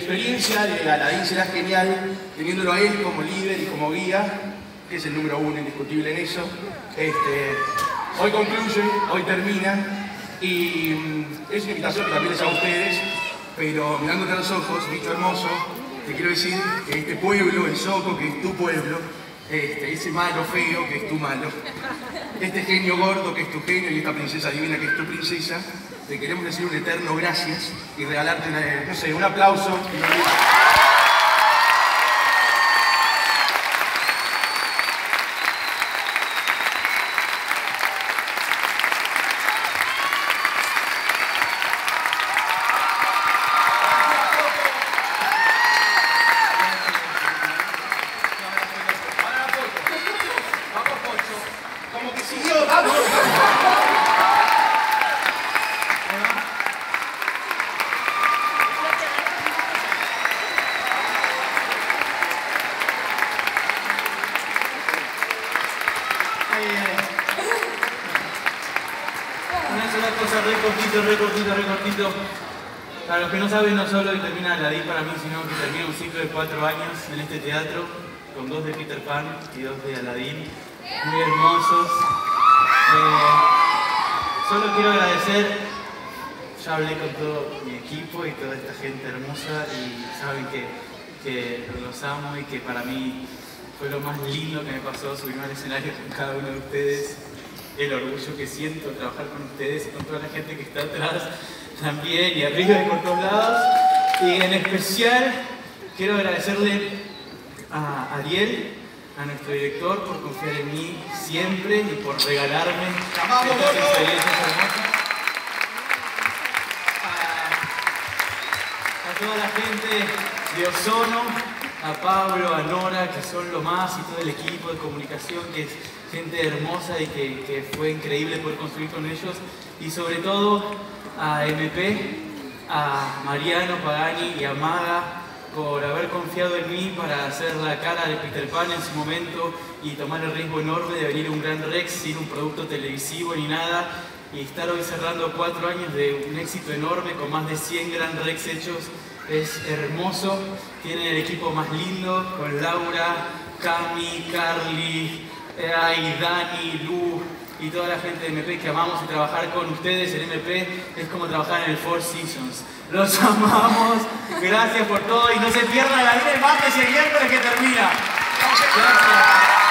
experiencia de Aladín será genial teniéndolo a él como líder y como guía, que es el número uno indiscutible en eso. Hoy concluye, hoy termina, y es una invitación que también les hago a ustedes, pero mirándote a los ojos, bicho hermoso, te quiero decir que este pueblo, el Soco, que es tu pueblo, ese malo feo, que es tu malo, este genio gordo, que es tu genio, y esta princesa divina, que es tu princesa, te queremos decir un eterno gracias y regalarte no sé, un aplauso. Una cosa re cortito. Para los que no saben, no solo termina Aladín para mí, sino que termina un ciclo de 4 años en este teatro, con 2 de Peter Pan y 2 de Aladín, muy hermosos. Solo quiero agradecer, ya hablé con todo mi equipo y toda esta gente hermosa y saben que los amo y que para mí fue lo más lindo que me pasó subirme al escenario con cada uno de ustedes. El orgullo que siento trabajar con ustedes y con toda la gente que está atrás también y arriba y por todos lados. Y en especial quiero agradecerle a Ariel, a nuestro director, por confiar en mí siempre y por regalarme estas experiencias hermosas. A toda la gente de Ozono, a Pablo, a Nora, que son lo más, y todo el equipo de comunicación, que es gente hermosa y que fue increíble poder construir con ellos, y sobre todo a MP, a Mariano Pagani y a Maga por haber confiado en mí para hacer la cara de Peter Pan en su momento y tomar el riesgo enorme de venir a un Gran Rex sin un producto televisivo ni nada, y estar hoy cerrando 4 años de un éxito enorme con más de 100 Gran Rex hechos. Es hermoso, tienen el equipo más lindo, con Laura, Cami, Carly, Dani, Lu y toda la gente de MP que amamos, y trabajar con ustedes en MP es como trabajar en el Four Seasons. Los amamos, gracias por todo y no se pierdan la vida el martes y el miércoles que termina. Gracias.